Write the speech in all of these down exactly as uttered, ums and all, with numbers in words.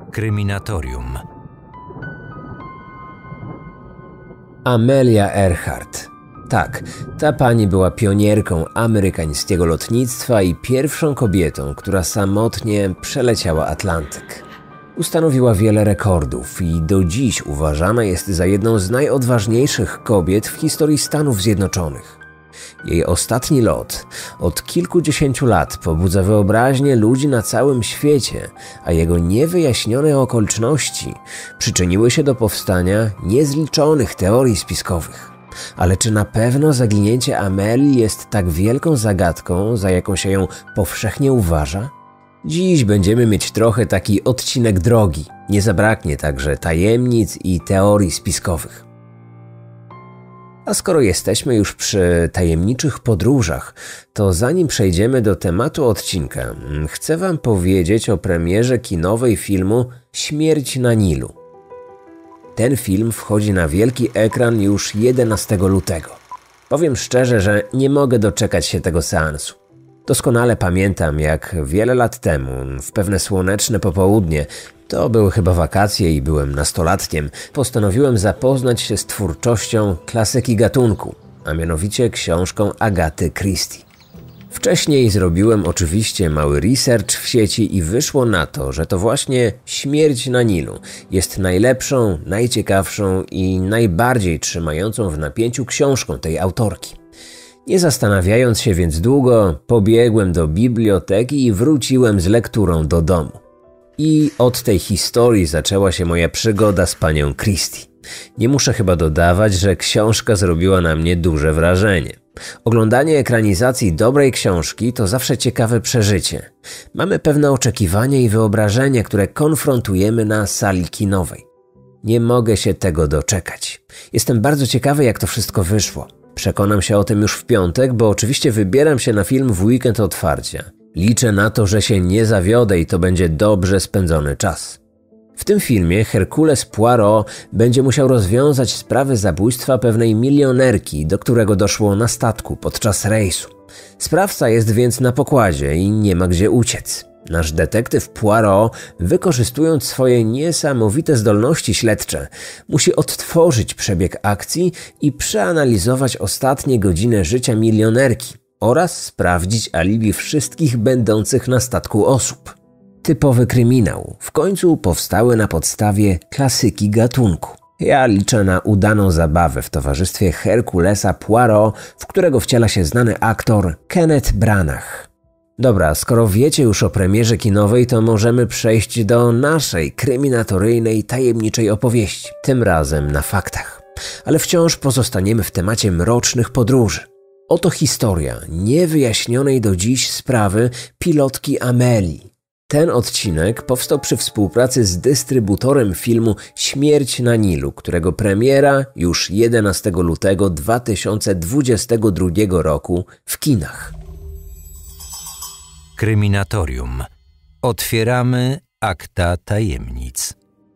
Kryminatorium. Amelia Earhart. Tak, ta pani była pionierką amerykańskiego lotnictwa i pierwszą kobietą, która samotnie przeleciała Atlantyk. Ustanowiła wiele rekordów i do dziś uważana jest za jedną z najodważniejszych kobiet w historii Stanów Zjednoczonych. Jej ostatni lot od kilkudziesięciu lat pobudza wyobraźnię ludzi na całym świecie, a jego niewyjaśnione okoliczności przyczyniły się do powstania niezliczonych teorii spiskowych. Ale czy na pewno zaginięcie Amelii jest tak wielką zagadką, za jaką się ją powszechnie uważa? Dziś będziemy mieć trochę taki odcinek drogi. Nie zabraknie także tajemnic i teorii spiskowych. A skoro jesteśmy już przy tajemniczych podróżach, to zanim przejdziemy do tematu odcinka, chcę wam powiedzieć o premierze kinowej filmu Śmierć na Nilu. Ten film wchodzi na wielki ekran już jedenastego lutego. Powiem szczerze, że nie mogę doczekać się tego seansu. Doskonale pamiętam, jak wiele lat temu, w pewne słoneczne popołudnie, to były chyba wakacje i byłem nastolatkiem, postanowiłem zapoznać się z twórczością klasyki gatunku, a mianowicie książką Agaty Christie. Wcześniej zrobiłem oczywiście mały research w sieci i wyszło na to, że to właśnie Śmierć na Nilu jest najlepszą, najciekawszą i najbardziej trzymającą w napięciu książką tej autorki. Nie zastanawiając się więc długo, pobiegłem do biblioteki i wróciłem z lekturą do domu. I od tej historii zaczęła się moja przygoda z panią Christie. Nie muszę chyba dodawać, że książka zrobiła na mnie duże wrażenie. Oglądanie ekranizacji dobrej książki to zawsze ciekawe przeżycie. Mamy pewne oczekiwania i wyobrażenia, które konfrontujemy na sali kinowej. Nie mogę się tego doczekać. Jestem bardzo ciekawy, jak to wszystko wyszło. Przekonam się o tym już w piątek, bo oczywiście wybieram się na film w weekend otwarcia. Liczę na to, że się nie zawiodę i to będzie dobrze spędzony czas. W tym filmie Hercules Poirot będzie musiał rozwiązać sprawę zabójstwa pewnej milionerki, do którego doszło na statku podczas rejsu. Sprawca jest więc na pokładzie i nie ma gdzie uciec. Nasz detektyw Poirot, wykorzystując swoje niesamowite zdolności śledcze, musi odtworzyć przebieg akcji i przeanalizować ostatnie godziny życia milionerki oraz sprawdzić alibi wszystkich będących na statku osób. Typowy kryminał, w końcu powstały na podstawie klasyki gatunku. Ja liczę na udaną zabawę w towarzystwie Herculesa Poirot, w którego wciela się znany aktor Kenneth Branagh. Dobra, skoro wiecie już o premierze kinowej, to możemy przejść do naszej kryminatoryjnej, tajemniczej opowieści. Tym razem na faktach. Ale wciąż pozostaniemy w temacie mrocznych podróży. Oto historia niewyjaśnionej do dziś sprawy pilotki Amelii. Ten odcinek powstał przy współpracy z dystrybutorem filmu Śmierć na Nilu, którego premiera już jedenastego lutego dwa tysiące dwudziestego drugiego roku w kinach. Kryminatorium. Otwieramy akta tajemnic.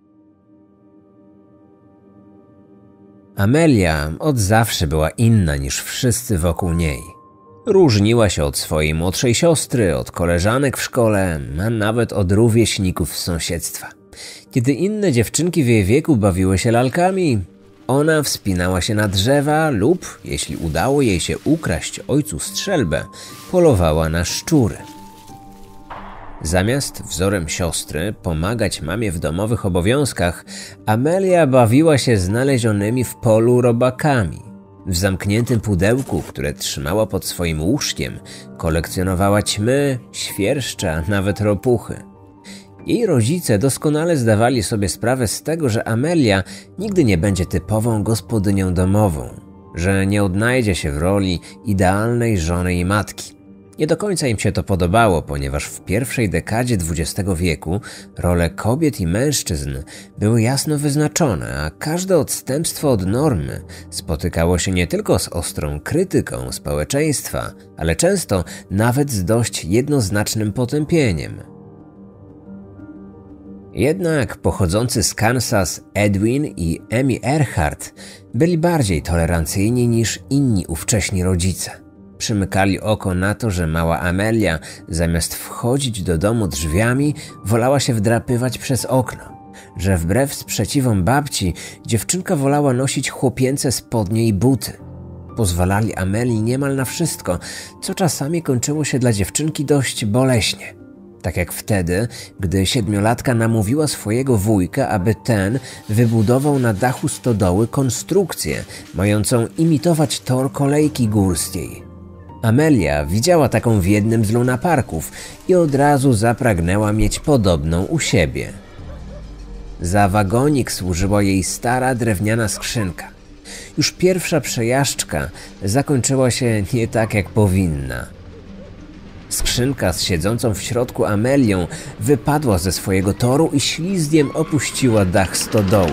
Amelia od zawsze była inna niż wszyscy wokół niej. Różniła się od swojej młodszej siostry, od koleżanek w szkole, a nawet od rówieśników z sąsiedztwa. Kiedy inne dziewczynki w jej wieku bawiły się lalkami, ona wspinała się na drzewa lub, jeśli udało jej się ukraść ojcu strzelbę, polowała na szczury. Zamiast wzorem siostry pomagać mamie w domowych obowiązkach, Amelia bawiła się znalezionymi w polu robakami. W zamkniętym pudełku, które trzymała pod swoim łóżkiem, kolekcjonowała ćmy, świerszcze, a nawet ropuchy. Jej rodzice doskonale zdawali sobie sprawę z tego, że Amelia nigdy nie będzie typową gospodynią domową, że nie odnajdzie się w roli idealnej żony i matki. Nie do końca im się to podobało, ponieważ w pierwszej dekadzie dwudziestego wieku role kobiet i mężczyzn były jasno wyznaczone, a każde odstępstwo od normy spotykało się nie tylko z ostrą krytyką społeczeństwa, ale często nawet z dość jednoznacznym potępieniem. Jednak pochodzący z Kansas Edwin i Amy Earhart byli bardziej tolerancyjni niż inni ówcześni rodzice. Przymykali oko na to, że mała Amelia zamiast wchodzić do domu drzwiami, wolała się wdrapywać przez okno, że wbrew sprzeciwom babci dziewczynka wolała nosić chłopięce spodnie i buty. Pozwalali Amelii niemal na wszystko, co czasami kończyło się dla dziewczynki dość boleśnie. Tak jak wtedy, gdy siedmiolatka namówiła swojego wujka, aby ten wybudował na dachu stodoły konstrukcję mającą imitować tor kolejki górskiej. Amelia widziała taką w jednym z lunaparków i od razu zapragnęła mieć podobną u siebie. Za wagonik służyła jej stara drewniana skrzynka. Już pierwsza przejażdżka zakończyła się nie tak jak powinna. Skrzynka z siedzącą w środku Amelią wypadła ze swojego toru i ślizgiem opuściła dach stodoły.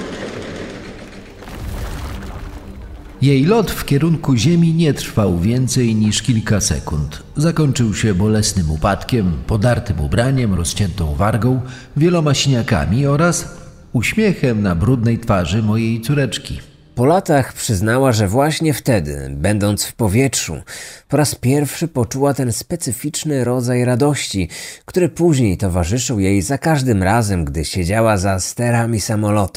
Jej lot w kierunku ziemi nie trwał więcej niż kilka sekund. Zakończył się bolesnym upadkiem, podartym ubraniem, rozciętą wargą, wieloma siniakami oraz uśmiechem na brudnej twarzy mojej córeczki. Po latach przyznała, że właśnie wtedy, będąc w powietrzu, po raz pierwszy poczuła ten specyficzny rodzaj radości, który później towarzyszył jej za każdym razem, gdy siedziała za sterami samolotu.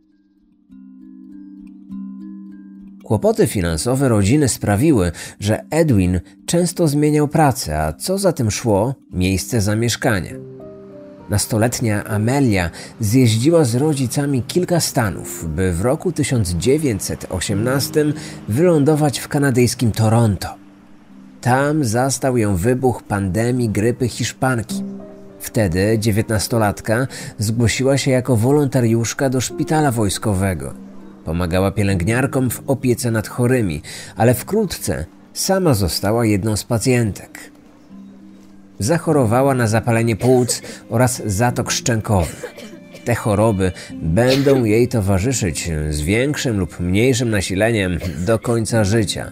Kłopoty finansowe rodziny sprawiły, że Edwin często zmieniał pracę, a co za tym szło, miejsce zamieszkania. Nastoletnia Amelia zjeździła z rodzicami kilka stanów, by w roku tysiąc dziewięćset osiemnastym wylądować w kanadyjskim Toronto. Tam zastał ją wybuch pandemii grypy hiszpanki. Wtedy dziewiętnastolatka zgłosiła się jako wolontariuszka do szpitala wojskowego. Pomagała pielęgniarkom w opiece nad chorymi, ale wkrótce sama została jedną z pacjentek. Zachorowała na zapalenie płuc oraz zatok szczękowy. Te choroby będą jej towarzyszyć z większym lub mniejszym nasileniem do końca życia.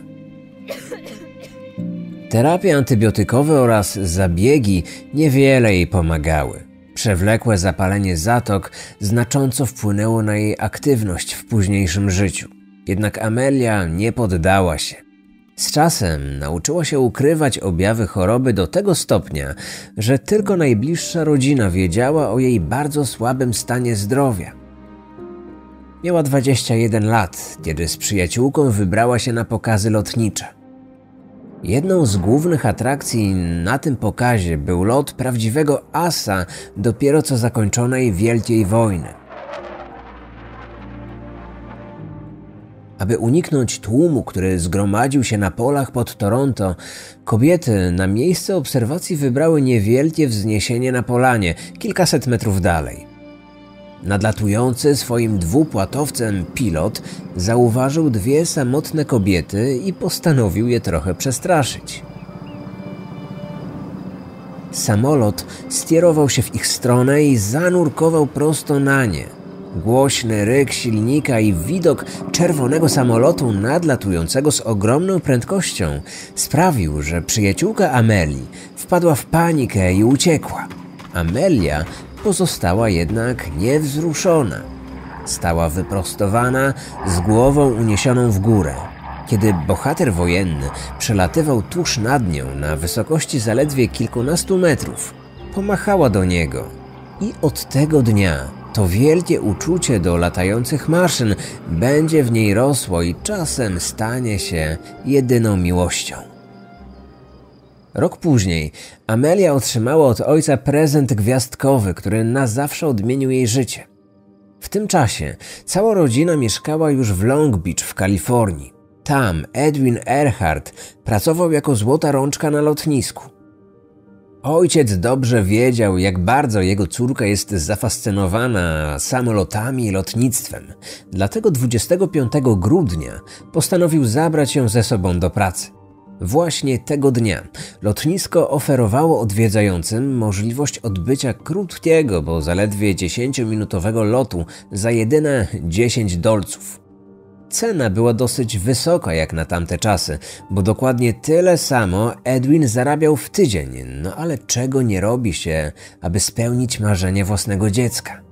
Terapie antybiotykowe oraz zabiegi niewiele jej pomagały. Przewlekłe zapalenie zatok znacząco wpłynęło na jej aktywność w późniejszym życiu. Jednak Amelia nie poddała się. Z czasem nauczyła się ukrywać objawy choroby do tego stopnia, że tylko najbliższa rodzina wiedziała o jej bardzo słabym stanie zdrowia. Miała dwadzieścia jeden lat, kiedy z przyjaciółką wybrała się na pokazy lotnicze. Jedną z głównych atrakcji na tym pokazie był lot prawdziwego asa dopiero co zakończonej Wielkiej Wojny. Aby uniknąć tłumu, który zgromadził się na polach pod Toronto, kobiety na miejsce obserwacji wybrały niewielkie wzniesienie na polanie, kilkaset metrów dalej. Nadlatujący swoim dwupłatowcem pilot zauważył dwie samotne kobiety i postanowił je trochę przestraszyć. Samolot skierował się w ich stronę i zanurkował prosto na nie. Głośny ryk silnika i widok czerwonego samolotu nadlatującego z ogromną prędkością sprawił, że przyjaciółka Amelii wpadła w panikę i uciekła. Amelia pozostała jednak niewzruszona. Stała wyprostowana, z głową uniesioną w górę. Kiedy bohater wojenny przelatywał tuż nad nią na wysokości zaledwie kilkunastu metrów, pomachała do niego. I od tego dnia to wielkie uczucie do latających maszyn będzie w niej rosło i czasem stanie się jedyną miłością. Rok później Amelia otrzymała od ojca prezent gwiazdkowy, który na zawsze odmienił jej życie. W tym czasie cała rodzina mieszkała już w Long Beach w Kalifornii. Tam Edwin Earhart pracował jako złota rączka na lotnisku. Ojciec dobrze wiedział, jak bardzo jego córka jest zafascynowana samolotami i lotnictwem. Dlatego dwudziestego piątego grudnia postanowił zabrać ją ze sobą do pracy. Właśnie tego dnia lotnisko oferowało odwiedzającym możliwość odbycia krótkiego, bo zaledwie dziesięciominutowego lotu za jedyne dziesięć dolców. Cena była dosyć wysoka jak na tamte czasy, bo dokładnie tyle samo Edwin zarabiał w tydzień, no ale czego nie robi się, aby spełnić marzenie własnego dziecka?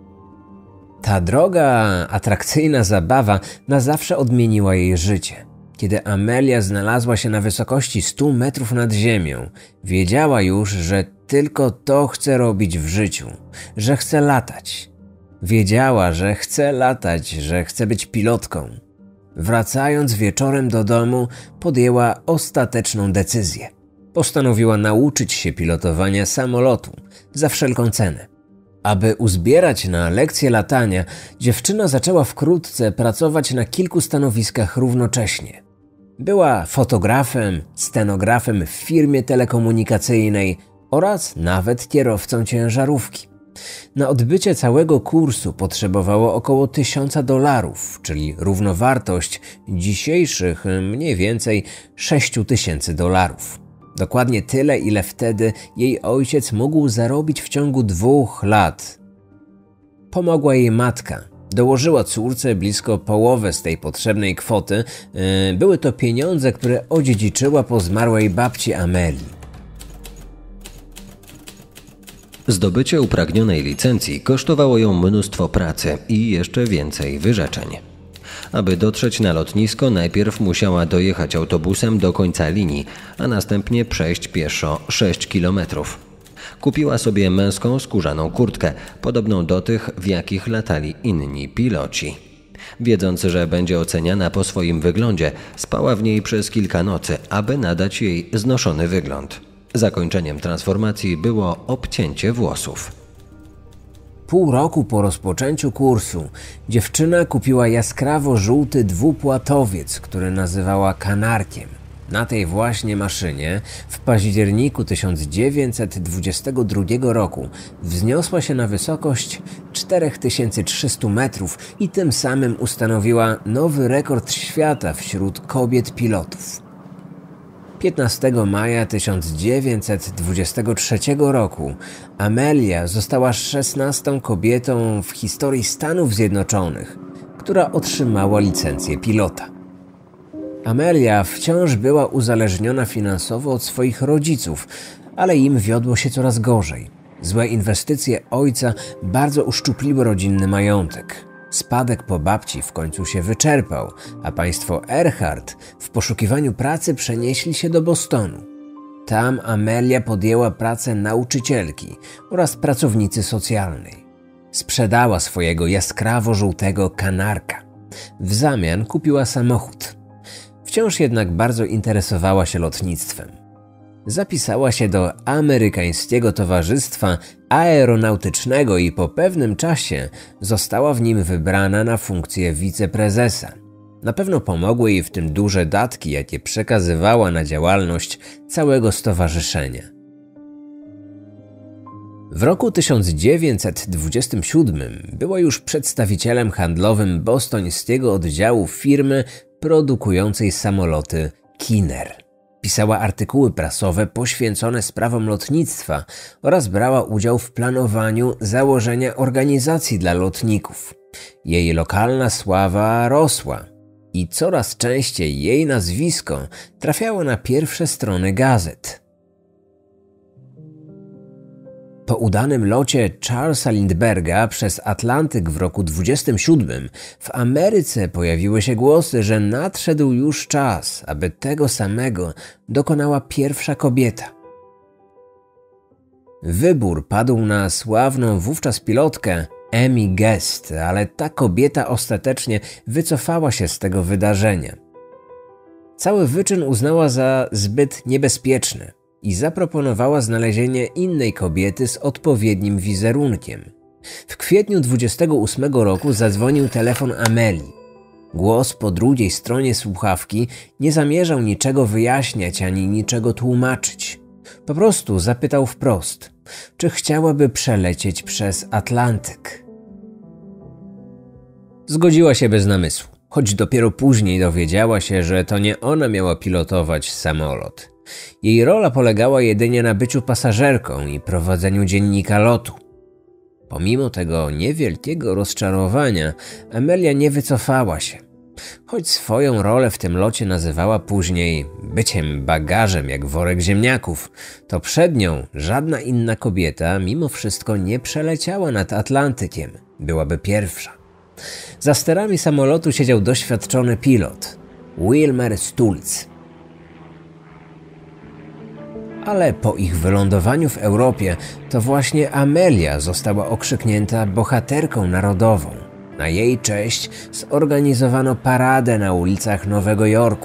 Ta droga, atrakcyjna zabawa na zawsze odmieniła jej życie. Kiedy Amelia znalazła się na wysokości stu metrów nad ziemią, wiedziała już, że tylko to chce robić w życiu, że chce latać. Wiedziała, że chce latać, że chce być pilotką. Wracając wieczorem do domu, podjęła ostateczną decyzję. Postanowiła nauczyć się pilotowania samolotu za wszelką cenę. Aby uzbierać na lekcje latania, dziewczyna zaczęła wkrótce pracować na kilku stanowiskach równocześnie. Była fotografem, scenografem w firmie telekomunikacyjnej oraz nawet kierowcą ciężarówki. Na odbycie całego kursu potrzebowało około tysiąca dolarów, czyli równowartość dzisiejszych mniej więcej sześciu tysięcy dolarów. Dokładnie tyle, ile wtedy jej ojciec mógł zarobić w ciągu dwóch lat. Pomogła jej matka. Dołożyła córce blisko połowę z tej potrzebnej kwoty. Były to pieniądze, które odziedziczyła po zmarłej babci Amelii. Zdobycie upragnionej licencji kosztowało ją mnóstwo pracy i jeszcze więcej wyrzeczeń. Aby dotrzeć na lotnisko, najpierw musiała dojechać autobusem do końca linii, a następnie przejść pieszo sześć kilometrów. Kupiła sobie męską skórzaną kurtkę, podobną do tych, w jakich latali inni piloci. Wiedząc, że będzie oceniana po swoim wyglądzie, spała w niej przez kilka nocy, aby nadać jej znoszony wygląd. Zakończeniem transformacji było obcięcie włosów. Pół roku po rozpoczęciu kursu dziewczyna kupiła jaskrawo-żółty dwupłatowiec, który nazywała kanarkiem. Na tej właśnie maszynie w październiku tysiąc dziewięćset dwudziestego drugiego roku wzniosła się na wysokość cztery tysiące trzysta metrów i tym samym ustanowiła nowy rekord świata wśród kobiet pilotów. piętnastego maja tysiąc dziewięćset dwudziestego trzeciego roku Amelia została szesnastą kobietą w historii Stanów Zjednoczonych, która otrzymała licencję pilota. Amelia wciąż była uzależniona finansowo od swoich rodziców, ale im wiodło się coraz gorzej. Złe inwestycje ojca bardzo uszczupliły rodzinny majątek. Spadek po babci w końcu się wyczerpał, a państwo Earhart w poszukiwaniu pracy przenieśli się do Bostonu. Tam Amelia podjęła pracę nauczycielki oraz pracownicy socjalnej. Sprzedała swojego jaskrawo-żółtego kanarka. W zamian kupiła samochód. Wciąż jednak bardzo interesowała się lotnictwem. Zapisała się do Amerykańskiego Towarzystwa Aeronautycznego i po pewnym czasie została w nim wybrana na funkcję wiceprezesa. Na pewno pomogły jej w tym duże datki, jakie przekazywała na działalność całego stowarzyszenia. W roku tysiąc dziewięćset dwudziestym siódmym była już przedstawicielem handlowym bostońskiego oddziału firmy produkującej samoloty Kinner. Pisała artykuły prasowe poświęcone sprawom lotnictwa oraz brała udział w planowaniu założenia organizacji dla lotników. Jej lokalna sława rosła i coraz częściej jej nazwisko trafiało na pierwsze strony gazet. Po udanym locie Charlesa Lindbergha przez Atlantyk w roku dwudziestym siódmym w Ameryce pojawiły się głosy, że nadszedł już czas, aby tego samego dokonała pierwsza kobieta. Wybór padł na sławną wówczas pilotkę Amy Guest, ale ta kobieta ostatecznie wycofała się z tego wydarzenia. Cały wyczyn uznała za zbyt niebezpieczny i zaproponowała znalezienie innej kobiety z odpowiednim wizerunkiem. W kwietniu dwudziestego ósmego roku zadzwonił telefon Amelii. Głos po drugiej stronie słuchawki nie zamierzał niczego wyjaśniać ani niczego tłumaczyć. Po prostu zapytał wprost, czy chciałaby przelecieć przez Atlantyk. Zgodziła się bez namysłu, choć dopiero później dowiedziała się, że to nie ona miała pilotować samolot. Jej rola polegała jedynie na byciu pasażerką i prowadzeniu dziennika lotu. Pomimo tego niewielkiego rozczarowania, Amelia nie wycofała się. Choć swoją rolę w tym locie nazywała później byciem bagażem jak worek ziemniaków, to przed nią żadna inna kobieta mimo wszystko nie przeleciała nad Atlantykiem. Byłaby pierwsza. Za sterami samolotu siedział doświadczony pilot. Wilmer Stultz. Ale po ich wylądowaniu w Europie to właśnie Amelia została okrzyknięta bohaterką narodową. Na jej cześć zorganizowano paradę na ulicach Nowego Jorku.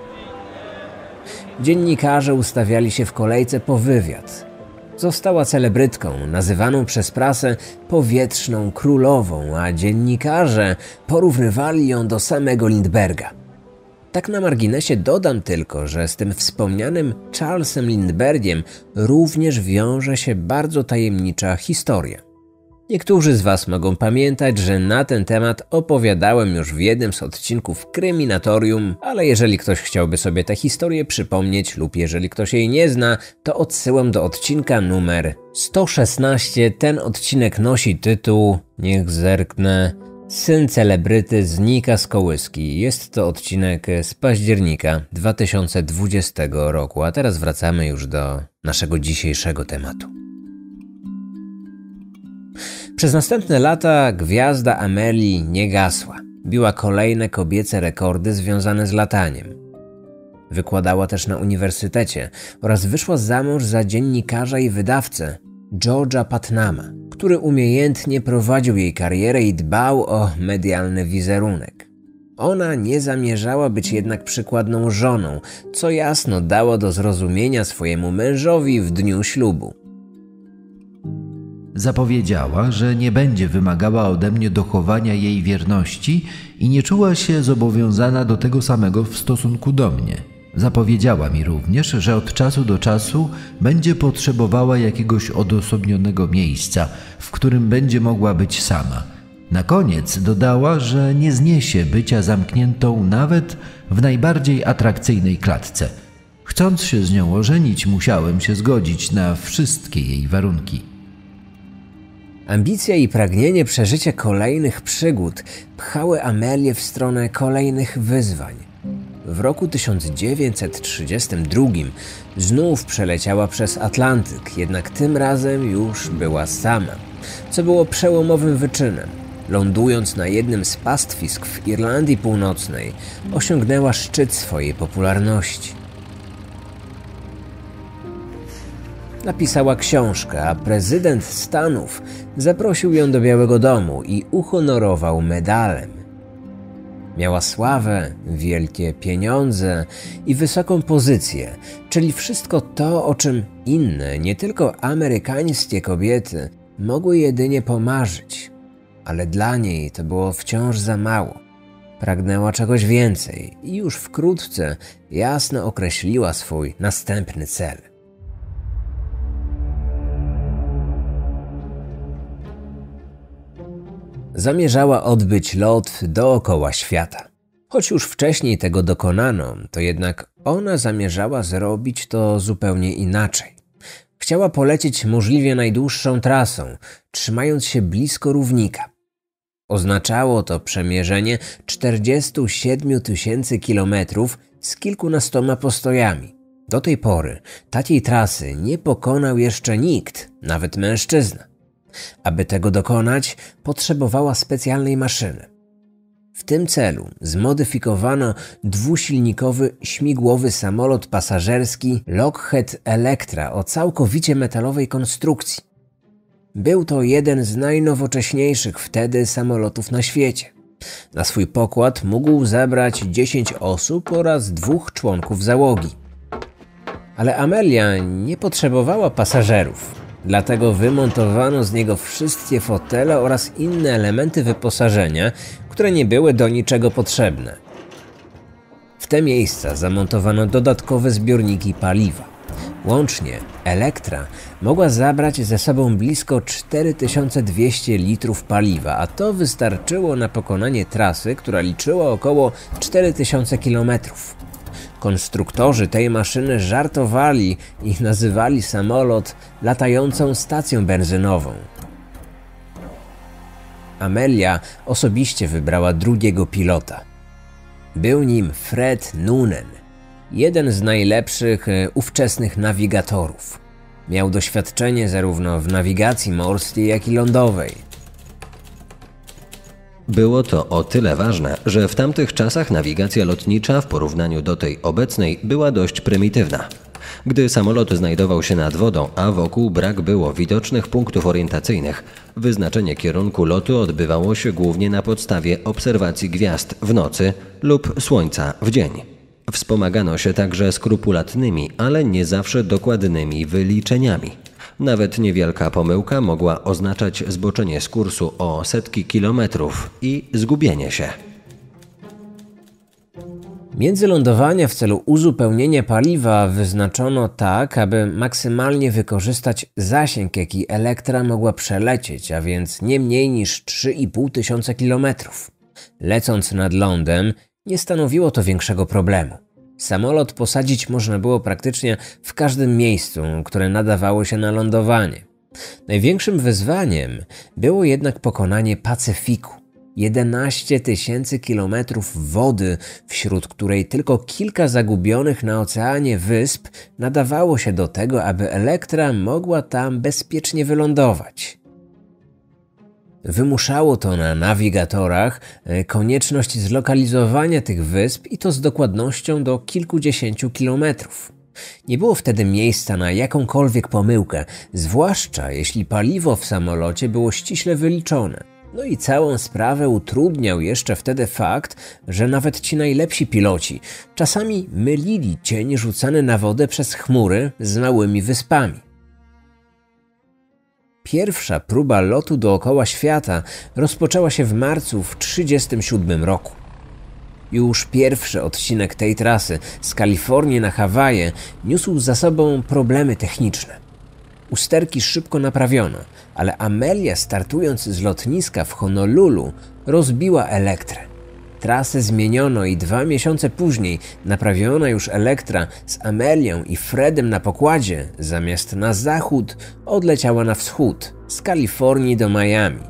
Dziennikarze ustawiali się w kolejce po wywiad. Została celebrytką, nazywaną przez prasę powietrzną królową, a dziennikarze porównywali ją do samego Lindberga. Tak na marginesie dodam tylko, że z tym wspomnianym Charlesem Lindbergiem również wiąże się bardzo tajemnicza historia. Niektórzy z Was mogą pamiętać, że na ten temat opowiadałem już w jednym z odcinków Kryminatorium, ale jeżeli ktoś chciałby sobie tę historię przypomnieć lub jeżeli ktoś jej nie zna, to odsyłam do odcinka numer sto szesnaście. Ten odcinek nosi tytuł, niech zerknę, Syn celebryty znika z kołyski. Jest to odcinek z października dwa tysiące dwudziestego roku, a teraz wracamy już do naszego dzisiejszego tematu. Przez następne lata gwiazda Amelii nie gasła. Biła kolejne kobiece rekordy związane z lataniem. Wykładała też na uniwersytecie oraz wyszła za mąż za dziennikarza i wydawcę George'a Putnama, który umiejętnie prowadził jej karierę i dbał o medialny wizerunek. Ona nie zamierzała być jednak przykładną żoną, co jasno dało do zrozumienia swojemu mężowi w dniu ślubu. Zapowiedziała, że nie będzie wymagała ode mnie dochowania jej wierności i nie czuła się zobowiązana do tego samego w stosunku do mnie. Zapowiedziała mi również, że od czasu do czasu będzie potrzebowała jakiegoś odosobnionego miejsca, w którym będzie mogła być sama. Na koniec dodała, że nie zniesie bycia zamkniętą nawet w najbardziej atrakcyjnej klatce. Chcąc się z nią ożenić, musiałem się zgodzić na wszystkie jej warunki. Ambicja i pragnienie przeżycia kolejnych przygód pchały Amelię w stronę kolejnych wyzwań. W roku tysiąc dziewięćset trzydziestym drugim znów przeleciała przez Atlantyk, jednak tym razem już była sama, co było przełomowym wyczynem. Lądując na jednym z pastwisk w Irlandii Północnej, osiągnęła szczyt swojej popularności. Napisała książkę, a prezydent Stanów zaprosił ją do Białego Domu i uhonorował medalem. Miała sławę, wielkie pieniądze i wysoką pozycję, czyli wszystko to, o czym inne, nie tylko amerykańskie kobiety mogły jedynie pomarzyć. Ale dla niej to było wciąż za mało. Pragnęła czegoś więcej i już wkrótce jasno określiła swój następny cel. Zamierzała odbyć lot dookoła świata. Choć już wcześniej tego dokonano, to jednak ona zamierzała zrobić to zupełnie inaczej. Chciała polecieć możliwie najdłuższą trasą, trzymając się blisko równika. Oznaczało to przemierzenie czterdziestu siedmiu tysięcy kilometrów z kilkunastoma postojami. Do tej pory takiej trasy nie pokonał jeszcze nikt, nawet mężczyzna. Aby tego dokonać, potrzebowała specjalnej maszyny. W tym celu zmodyfikowano dwusilnikowy śmigłowy samolot pasażerski Lockheed Electra o całkowicie metalowej konstrukcji. Był to jeden z najnowocześniejszych wtedy samolotów na świecie. Na swój pokład mógł zabrać dziesięć osób oraz dwóch członków załogi. Ale Amelia nie potrzebowała pasażerów. Dlatego wymontowano z niego wszystkie fotele oraz inne elementy wyposażenia, które nie były do niczego potrzebne. W te miejsca zamontowano dodatkowe zbiorniki paliwa. Łącznie Electra mogła zabrać ze sobą blisko cztery tysiące dwieście litrów paliwa, a to wystarczyło na pokonanie trasy, która liczyła około cztery tysiące kilometrów. Konstruktorzy tej maszyny żartowali i nazywali samolot latającą stacją benzynową. Amelia osobiście wybrała drugiego pilota. Był nim Fred Noonan, jeden z najlepszych ówczesnych nawigatorów. Miał doświadczenie zarówno w nawigacji morskiej, jak i lądowej. Było to o tyle ważne, że w tamtych czasach nawigacja lotnicza w porównaniu do tej obecnej była dość prymitywna. Gdy samolot znajdował się nad wodą, a wokół brak było widocznych punktów orientacyjnych, wyznaczenie kierunku lotu odbywało się głównie na podstawie obserwacji gwiazd w nocy lub słońca w dzień. Wspomagano się także skrupulatnymi, ale nie zawsze dokładnymi wyliczeniami. Nawet niewielka pomyłka mogła oznaczać zboczenie z kursu o setki kilometrów i zgubienie się. Międzylądowania w celu uzupełnienia paliwa wyznaczono tak, aby maksymalnie wykorzystać zasięg, jaki Elektra mogła przelecieć, a więc nie mniej niż trzy i pół tysiąca kilometrów. Lecąc nad lądem, nie stanowiło to większego problemu. Samolot posadzić można było praktycznie w każdym miejscu, które nadawało się na lądowanie. Największym wyzwaniem było jednak pokonanie Pacyfiku. jedenaście tysięcy kilometrów wody, wśród której tylko kilka zagubionych na oceanie wysp nadawało się do tego, aby Elektra mogła tam bezpiecznie wylądować. Wymuszało to na nawigatorach konieczność zlokalizowania tych wysp i to z dokładnością do kilkudziesięciu kilometrów. Nie było wtedy miejsca na jakąkolwiek pomyłkę, zwłaszcza jeśli paliwo w samolocie było ściśle wyliczone. No i całą sprawę utrudniał jeszcze wtedy fakt, że nawet ci najlepsi piloci czasami mylili cień rzucany na wodę przez chmury z małymi wyspami. Pierwsza próba lotu dookoła świata rozpoczęła się w marcu w tysiąc dziewięćset trzydziestym siódmym roku. Już pierwszy odcinek tej trasy z Kalifornii na Hawaje niósł za sobą problemy techniczne. Usterki szybko naprawiono, ale Amelia, startując z lotniska w Honolulu, rozbiła Elektrę. Trasę zmieniono i dwa miesiące później naprawiona już Elektra z Amelią i Fredem na pokładzie, zamiast na zachód, odleciała na wschód, z Kalifornii do Miami.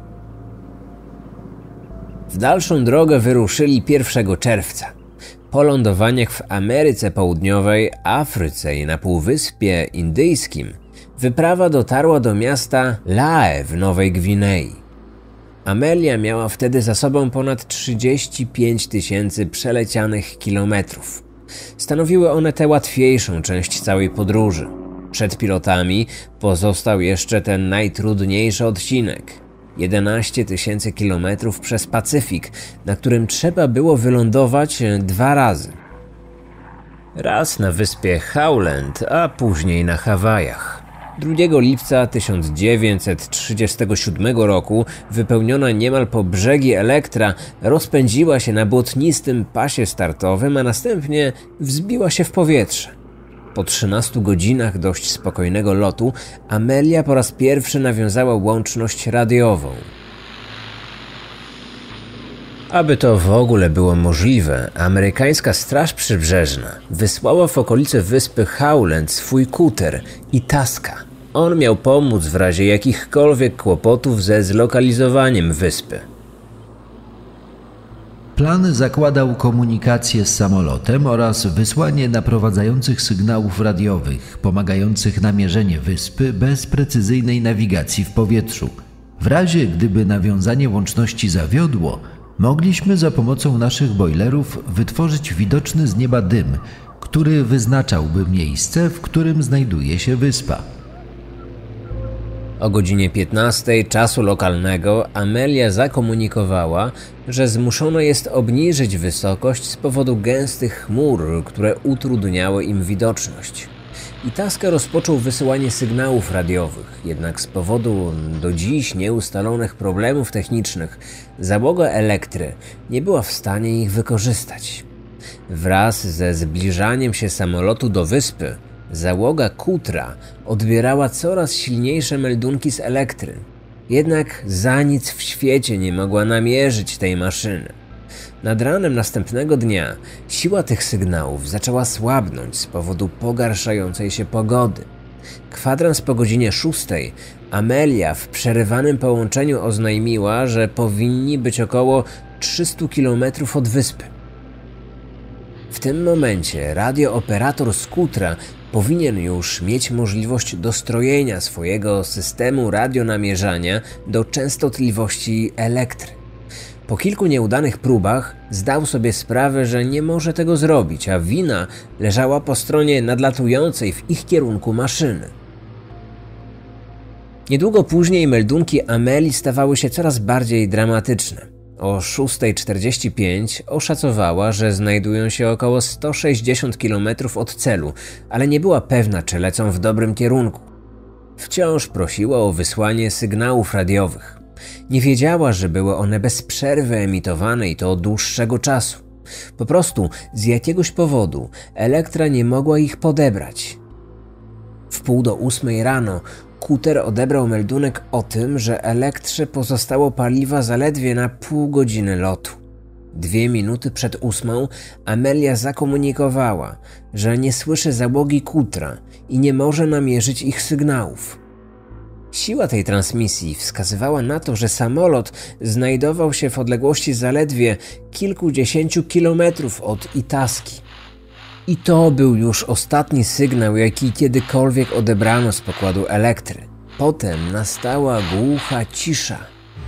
W dalszą drogę wyruszyli pierwszego czerwca. Po lądowaniach w Ameryce Południowej, Afryce i na Półwyspie Indyjskim wyprawa dotarła do miasta Lae w Nowej Gwinei. Amelia miała wtedy za sobą ponad trzydzieści pięć tysięcy przelecianych kilometrów. Stanowiły one tę łatwiejszą część całej podróży. Przed pilotami pozostał jeszcze ten najtrudniejszy odcinek – jedenaście tysięcy kilometrów przez Pacyfik, na którym trzeba było wylądować dwa razy. Raz na wyspie Howland, a później na Hawajach. drugiego lipca tysiąc dziewięćset trzydziestego siódmego roku wypełniona niemal po brzegi Elektra rozpędziła się na błotnistym pasie startowym, a następnie wzbiła się w powietrze. Po trzynastu godzinach dość spokojnego lotu Amelia po raz pierwszy nawiązała łączność radiową. Aby to w ogóle było możliwe, amerykańska Straż Przybrzeżna wysłała w okolice wyspy Howland swój kuter Itasca. On miał pomóc w razie jakichkolwiek kłopotów ze zlokalizowaniem wyspy. Plan zakładał komunikację z samolotem oraz wysłanie naprowadzających sygnałów radiowych, pomagających na mierzenie wyspy bez precyzyjnej nawigacji w powietrzu. W razie gdyby nawiązanie łączności zawiodło, mogliśmy za pomocą naszych bojlerów wytworzyć widoczny z nieba dym, który wyznaczałby miejsce, w którym znajduje się wyspa. O godzinie piętnastej czasu lokalnego Amelia zakomunikowała, że zmuszono jest obniżyć wysokość z powodu gęstych chmur, które utrudniały im widoczność. Itasca rozpoczął wysyłanie sygnałów radiowych, jednak z powodu do dziś nieustalonych problemów technicznych załoga Elektry nie była w stanie ich wykorzystać. Wraz ze zbliżaniem się samolotu do wyspy, załoga kutra odbierała coraz silniejsze meldunki z Elektry. Jednak za nic w świecie nie mogła namierzyć tej maszyny. Nad ranem następnego dnia siła tych sygnałów zaczęła słabnąć z powodu pogarszającej się pogody. Kwadrans po godzinie szóstej Amelia w przerywanym połączeniu oznajmiła, że powinni być około trzystu kilometrów od wyspy. W tym momencie radiooperator z kutra powinien już mieć możliwość dostrojenia swojego systemu radionamierzania do częstotliwości Elektry. Po kilku nieudanych próbach zdał sobie sprawę, że nie może tego zrobić, a wina leżała po stronie nadlatującej w ich kierunku maszyny. Niedługo później meldunki Amelii stawały się coraz bardziej dramatyczne. O szósta czterdzieści pięć oszacowała, że znajdują się około sto sześćdziesiąt kilometrów od celu, ale nie była pewna, czy lecą w dobrym kierunku. Wciąż prosiła o wysłanie sygnałów radiowych. Nie wiedziała, że były one bez przerwy emitowane i to od dłuższego czasu. Po prostu z jakiegoś powodu Elektra nie mogła ich podebrać. W pół do ósmej rano Kuter odebrał meldunek o tym, że Elektrze pozostało paliwa zaledwie na pół godziny lotu. Dwie minuty przed ósmą Amelia zakomunikowała, że nie słyszy załogi Kutra i nie może namierzyć ich sygnałów. Siła tej transmisji wskazywała na to, że samolot znajdował się w odległości zaledwie kilkudziesięciu kilometrów od Itaski. I to był już ostatni sygnał, jaki kiedykolwiek odebrano z pokładu Elektry. Potem nastała głucha cisza.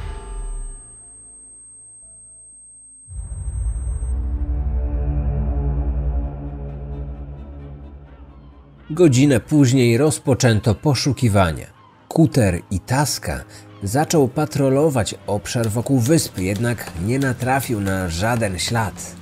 Godzinę później rozpoczęto poszukiwania. Kuter Itaska zaczął patrolować obszar wokół wyspy, jednak nie natrafił na żaden ślad.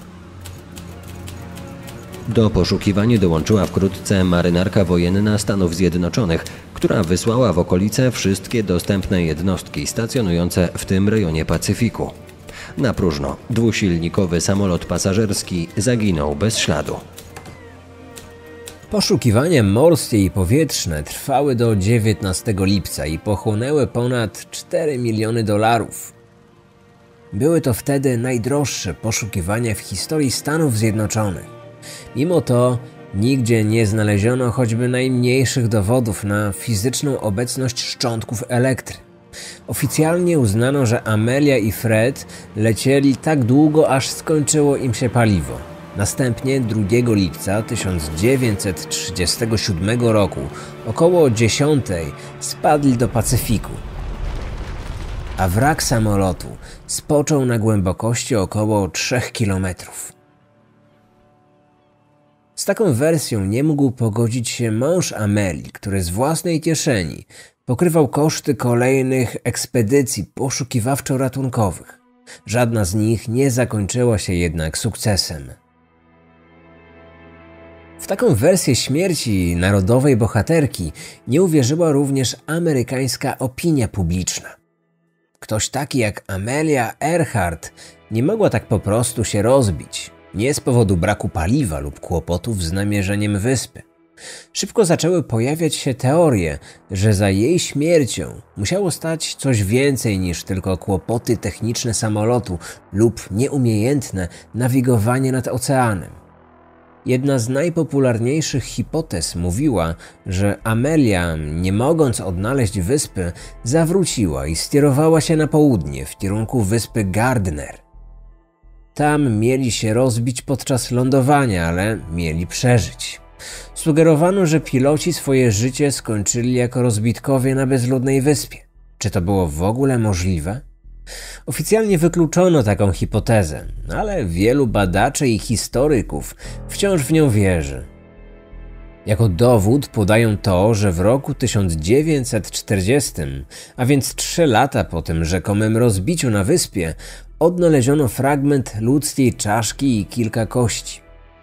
Do poszukiwań dołączyła wkrótce marynarka wojenna Stanów Zjednoczonych, która wysłała w okolice wszystkie dostępne jednostki stacjonujące w tym rejonie Pacyfiku. Na próżno dwusilnikowy samolot pasażerski zaginął bez śladu. Poszukiwania morskie i powietrzne trwały do dziewiętnastego lipca i pochłonęły ponad cztery miliony dolarów. Były to wtedy najdroższe poszukiwania w historii Stanów Zjednoczonych. Mimo to nigdzie nie znaleziono choćby najmniejszych dowodów na fizyczną obecność szczątków Elektry. Oficjalnie uznano, że Amelia i Fred lecieli tak długo, aż skończyło im się paliwo. Następnie drugiego lipca tysiąc dziewięćset trzydziestego siódmego roku około dziesiątej spadli do Pacyfiku, a wrak samolotu spoczął na głębokości około trzech kilometrów. Z taką wersją nie mógł pogodzić się mąż Amelii, który z własnej kieszeni pokrywał koszty kolejnych ekspedycji poszukiwawczo-ratunkowych. Żadna z nich nie zakończyła się jednak sukcesem. W taką wersję śmierci narodowej bohaterki nie uwierzyła również amerykańska opinia publiczna. Ktoś taki jak Amelia Earhart nie mogła tak po prostu się rozbić. Nie z powodu braku paliwa lub kłopotów z namierzeniem wyspy. Szybko zaczęły pojawiać się teorie, że za jej śmiercią musiało stać coś więcej niż tylko kłopoty techniczne samolotu lub nieumiejętne nawigowanie nad oceanem. Jedna z najpopularniejszych hipotez mówiła, że Amelia, nie mogąc odnaleźć wyspy, zawróciła i skierowała się na południe w kierunku wyspy Gardner. Tam mieli się rozbić podczas lądowania, ale mieli przeżyć. Sugerowano, że piloci swoje życie skończyli jako rozbitkowie na bezludnej wyspie. Czy to było w ogóle możliwe? Oficjalnie wykluczono taką hipotezę, ale wielu badaczy i historyków wciąż w nią wierzy. Jako dowód podają to, że w roku tysiąc dziewięćset czterdziestym, a więc trzy lata po tym rzekomym rozbiciu na wyspie, odnaleziono fragment ludzkiej czaszki i kilka kości.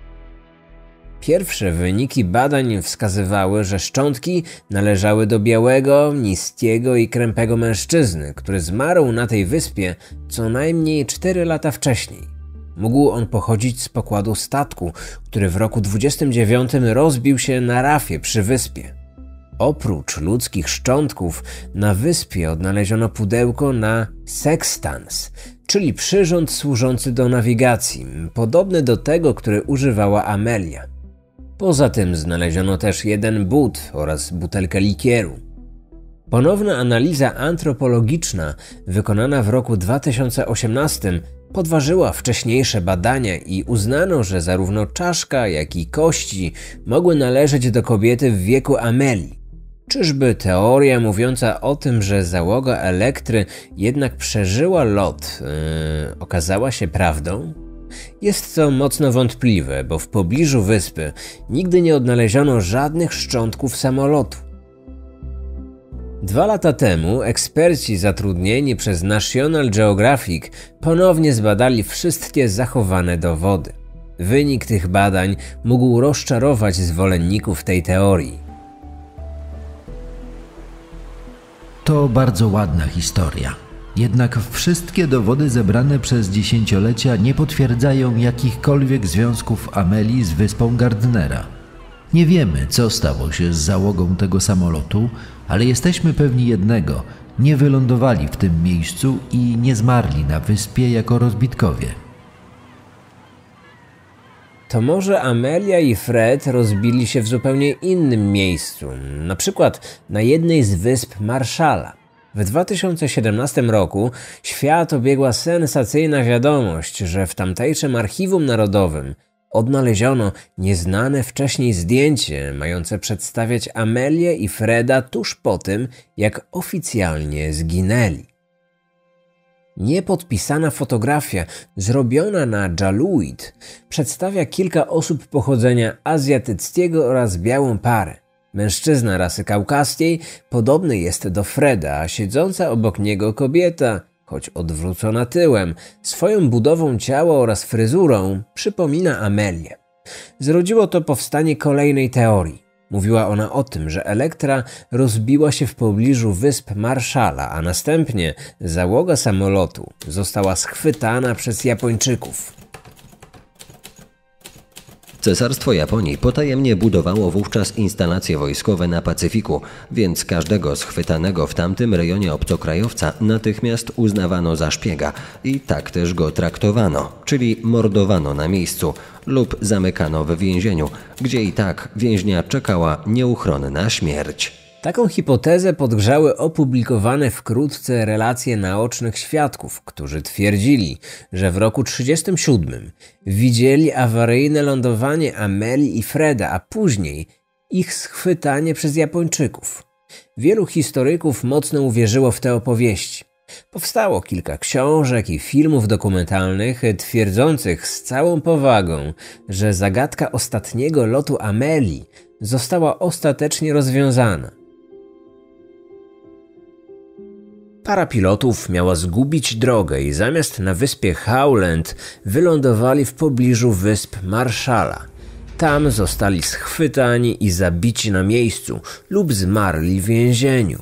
Pierwsze wyniki badań wskazywały, że szczątki należały do białego, niskiego i krępego mężczyzny, który zmarł na tej wyspie co najmniej cztery lata wcześniej. Mógł on pochodzić z pokładu statku, który w roku dwudziestym dziewiątym rozbił się na rafie przy wyspie. Oprócz ludzkich szczątków na wyspie odnaleziono pudełko na sextans, czyli przyrząd służący do nawigacji, podobny do tego, który używała Amelia. Poza tym znaleziono też jeden but oraz butelkę likieru. Ponowna analiza antropologiczna wykonana w roku dwa tysiące osiemnastym podważyła wcześniejsze badania i uznano, że zarówno czaszka, jak i kości mogły należeć do kobiety w wieku Amelii. Czyżby teoria mówiąca o tym, że załoga Elektry jednak przeżyła lot, yy, okazała się prawdą? Jest to mocno wątpliwe, bo w pobliżu wyspy nigdy nie odnaleziono żadnych szczątków samolotu. Dwa lata temu eksperci zatrudnieni przez National Geographic ponownie zbadali wszystkie zachowane dowody. Wynik tych badań mógł rozczarować zwolenników tej teorii. To bardzo ładna historia. Jednak wszystkie dowody zebrane przez dziesięciolecia nie potwierdzają jakichkolwiek związków Amelii z wyspą Gardnera. Nie wiemy, co stało się z załogą tego samolotu, ale jesteśmy pewni jednego: nie wylądowali w tym miejscu i nie zmarli na wyspie jako rozbitkowie. To może Amelia i Fred rozbili się w zupełnie innym miejscu, na przykład na jednej z wysp Marshalla. W dwa tysiące siedemnastym roku świat obiegła sensacyjna wiadomość, że w tamtejszym Archiwum Narodowym odnaleziono nieznane wcześniej zdjęcie mające przedstawiać Amelię i Freda tuż po tym, jak oficjalnie zginęli. Niepodpisana fotografia zrobiona na Jaluit przedstawia kilka osób pochodzenia azjatyckiego oraz białą parę. Mężczyzna rasy kaukaskiej podobny jest do Freda, a siedząca obok niego kobieta, choć odwrócona tyłem, swoją budową ciała oraz fryzurą przypomina Amelię. Zrodziło to powstanie kolejnej teorii. Mówiła ona o tym, że Elektra rozbiła się w pobliżu wysp Marshalla, a następnie załoga samolotu została schwytana przez Japończyków. Cesarstwo Japonii potajemnie budowało wówczas instalacje wojskowe na Pacyfiku, więc każdego schwytanego w tamtym rejonie obcokrajowca natychmiast uznawano za szpiega i tak też go traktowano, czyli mordowano na miejscu lub zamykano w więzieniu, gdzie i tak więźnia czekała nieuchronna śmierć. Taką hipotezę podgrzały opublikowane wkrótce relacje naocznych świadków, którzy twierdzili, że w roku trzydziestym siódmym widzieli awaryjne lądowanie Amelii i Freda, a później ich schwytanie przez Japończyków. Wielu historyków mocno uwierzyło w te opowieści. Powstało kilka książek i filmów dokumentalnych twierdzących z całą powagą, że zagadka ostatniego lotu Amelii została ostatecznie rozwiązana. Para pilotów miała zgubić drogę i zamiast na wyspie Howland wylądowali w pobliżu wysp Marshalla. Tam zostali schwytani i zabici na miejscu lub zmarli w więzieniu.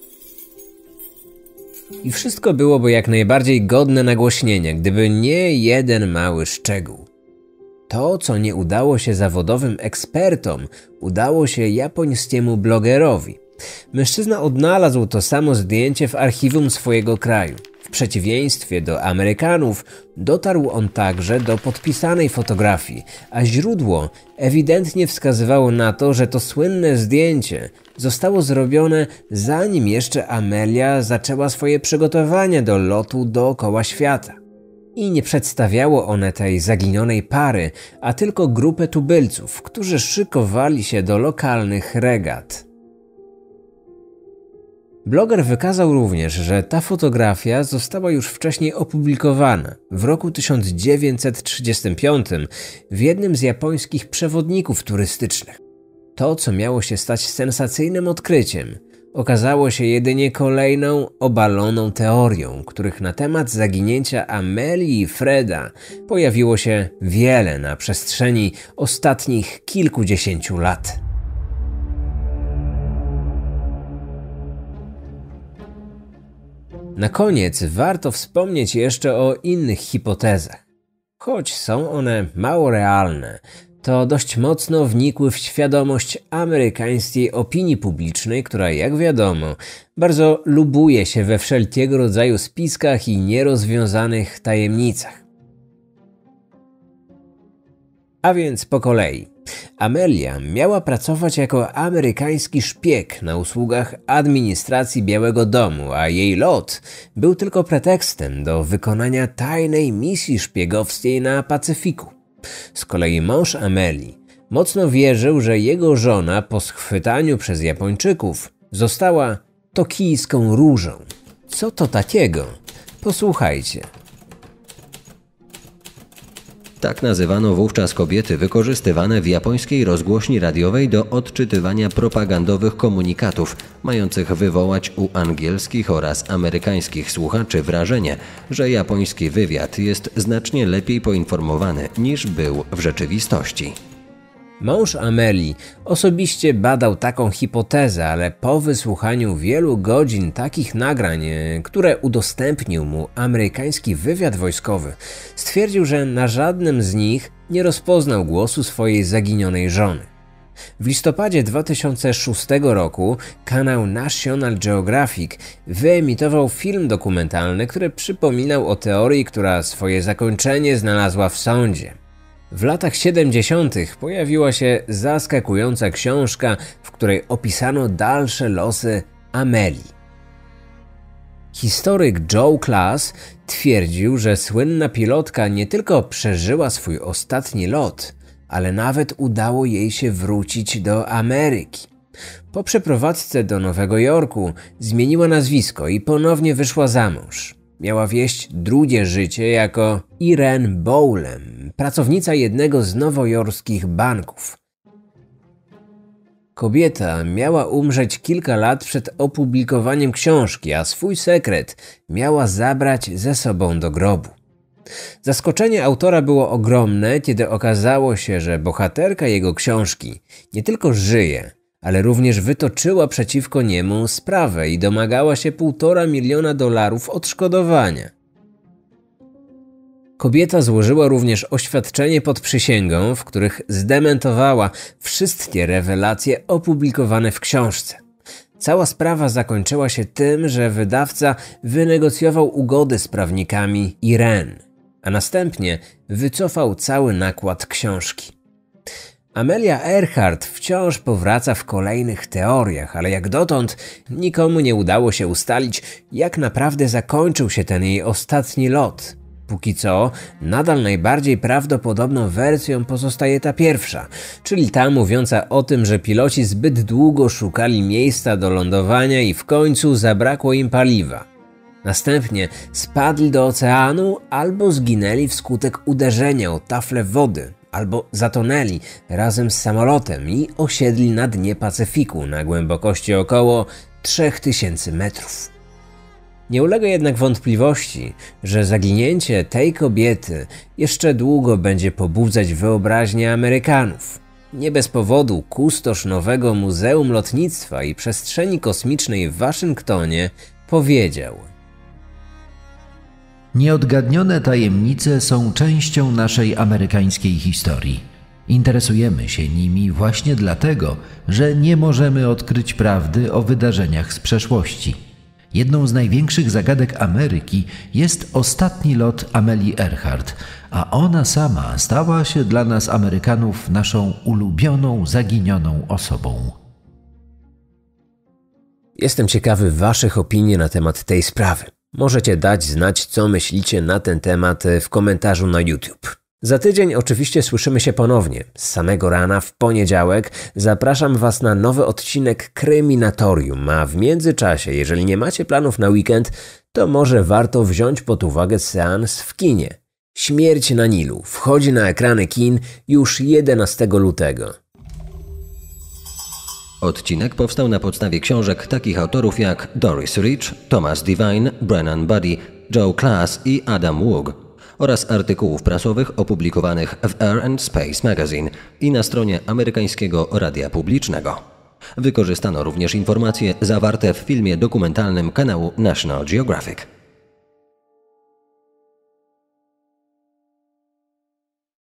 I wszystko byłoby jak najbardziej godne nagłośnienia, gdyby nie jeden mały szczegół. To, co nie udało się zawodowym ekspertom, udało się japońskiemu blogerowi. Mężczyzna odnalazł to samo zdjęcie w archiwum swojego kraju. W przeciwieństwie do Amerykanów dotarł on także do podpisanej fotografii, a źródło ewidentnie wskazywało na to, że to słynne zdjęcie zostało zrobione zanim jeszcze Amelia zaczęła swoje przygotowania do lotu dookoła świata. I nie przedstawiało one tej zaginionej pary, a tylko grupę tubylców, którzy szykowali się do lokalnych regat. Bloger wykazał również, że ta fotografia została już wcześniej opublikowana w roku tysiąc dziewięćset trzydziestym piątym w jednym z japońskich przewodników turystycznych. To, co miało się stać sensacyjnym odkryciem, okazało się jedynie kolejną obaloną teorią, których na temat zaginięcia Amelii i Freda pojawiło się wiele na przestrzeni ostatnich kilkudziesięciu lat. Na koniec warto wspomnieć jeszcze o innych hipotezach. Choć są one mało realne, to dość mocno wnikły w świadomość amerykańskiej opinii publicznej, która, jak wiadomo, bardzo lubuje się we wszelkiego rodzaju spiskach i nierozwiązanych tajemnicach. A więc po kolei. Amelia miała pracować jako amerykański szpieg na usługach administracji Białego Domu, a jej lot był tylko pretekstem do wykonania tajnej misji szpiegowskiej na Pacyfiku. Z kolei mąż Amelii Mocno wierzył, że jego żona po schwytaniu przez Japończyków została tokijską różą. Co to takiego? Posłuchajcie. Tak nazywano wówczas kobiety wykorzystywane w japońskiej rozgłośni radiowej do odczytywania propagandowych komunikatów, mających wywołać u angielskich oraz amerykańskich słuchaczy wrażenie, że japoński wywiad jest znacznie lepiej poinformowany niż był w rzeczywistości. Mąż Amelii osobiście badał taką hipotezę, ale po wysłuchaniu wielu godzin takich nagrań, które udostępnił mu amerykański wywiad wojskowy, stwierdził, że na żadnym z nich nie rozpoznał głosu swojej zaginionej żony. W listopadzie dwa tysiące szóstego roku kanał National Geographic wyemitował film dokumentalny, który przypominał o teorii, która swoje zakończenie znalazła w sądzie. W latach siedemdziesiątych pojawiła się zaskakująca książka, w której opisano dalsze losy Amelii. Historyk Joe Class twierdził, że słynna pilotka nie tylko przeżyła swój ostatni lot, ale nawet udało jej się wrócić do Ameryki. Po przeprowadzce do Nowego Jorku zmieniła nazwisko i ponownie wyszła za mąż. Miała wieść drugie życie jako Irene Boulem, pracownica jednego z nowojorskich banków. Kobieta miała umrzeć kilka lat przed opublikowaniem książki, a swój sekret miała zabrać ze sobą do grobu. Zaskoczenie autora było ogromne, kiedy okazało się, że bohaterka jego książki nie tylko żyje, ale również wytoczyła przeciwko niemu sprawę i domagała się półtora miliona dolarów odszkodowania. Kobieta złożyła również oświadczenie pod przysięgą, w których zdementowała wszystkie rewelacje opublikowane w książce. Cała sprawa zakończyła się tym, że wydawca wynegocjował ugody z prawnikami Irene, a następnie wycofał cały nakład książki. Amelia Earhart wciąż powraca w kolejnych teoriach, ale jak dotąd nikomu nie udało się ustalić, jak naprawdę zakończył się ten jej ostatni lot. Póki co, nadal najbardziej prawdopodobną wersją pozostaje ta pierwsza, czyli ta mówiąca o tym, że piloci zbyt długo szukali miejsca do lądowania i w końcu zabrakło im paliwa. Następnie spadli do oceanu albo zginęli wskutek uderzenia o taflę wody, albo zatonęli razem z samolotem i osiedli na dnie Pacyfiku na głębokości około trzech tysięcy metrów. Nie ulega jednak wątpliwości, że zaginięcie tej kobiety jeszcze długo będzie pobudzać wyobraźnię Amerykanów. Nie bez powodu kustosz nowego Muzeum Lotnictwa i Przestrzeni Kosmicznej w Waszyngtonie powiedział: Nieodgadnione tajemnice są częścią naszej amerykańskiej historii. Interesujemy się nimi właśnie dlatego, że nie możemy odkryć prawdy o wydarzeniach z przeszłości. Jedną z największych zagadek Ameryki jest ostatni lot Amelii Earhart, a ona sama stała się dla nas Amerykanów naszą ulubioną, zaginioną osobą. Jestem ciekawy waszych opinii na temat tej sprawy. Możecie dać znać, co myślicie na ten temat w komentarzu na YouTube. Za tydzień oczywiście słyszymy się ponownie. Z samego rana w poniedziałek zapraszam was na nowy odcinek Kryminatorium, a w międzyczasie, jeżeli nie macie planów na weekend, to może warto wziąć pod uwagę seans w kinie. Śmierć na Nilu wchodzi na ekrany kin już jedenastego lutego. Odcinek powstał na podstawie książek takich autorów jak Doris Rich, Thomas Devine, Brennan Buddy, Joe Class i Adam Woog oraz artykułów prasowych opublikowanych w Air and Space Magazine i na stronie amerykańskiego radia publicznego. Wykorzystano również informacje zawarte w filmie dokumentalnym kanału National Geographic.